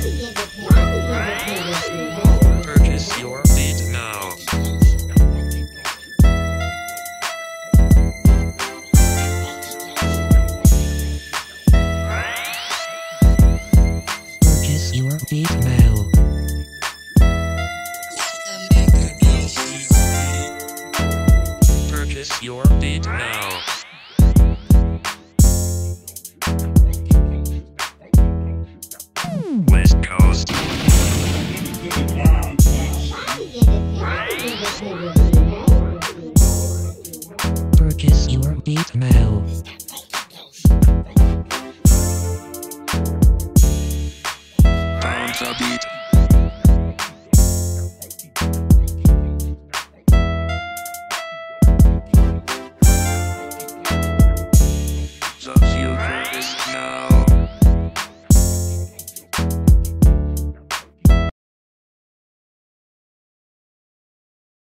Purchase your beat now. Purchase your beat now. Purchase your beat now. West Coast. Purchase your beat now. Pound the beat.